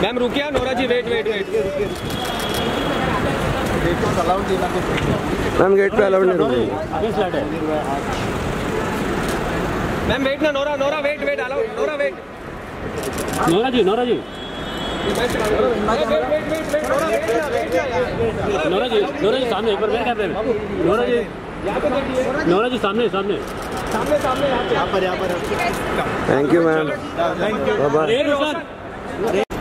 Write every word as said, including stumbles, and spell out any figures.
Ma'am रुकिए, Nora ji wait wait wait ma'am gate पे allowed नहीं रुकिए। मैम वेट ना, Nora Nora wait wait allowed, Nora wait, Nora ji Nora ji Nora ji Nora ji सामने एक बार वेट कर रहे हैं। नोरा जी नोरा जी सामने सामने सामने सामने यहाँ पर यहाँ पर। Thank you ma'am, bye bye.